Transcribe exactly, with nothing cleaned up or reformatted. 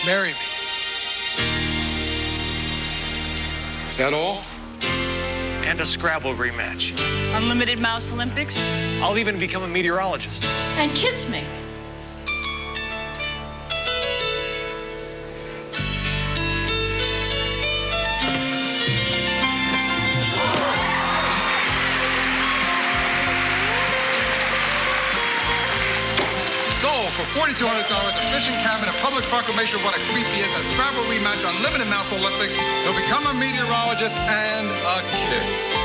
Marry me. Is that all? And a Scrabble rematch. Unlimited Mouse Olympics? I'll even become a meteorologist. And kiss me. Sold for forty-two hundred dollars, a fishing cabin, a public proclamation of what a creep he is, a Scrabble rematch, unlimited Mouse Olympics. He'll become a meteorologist and a kiss.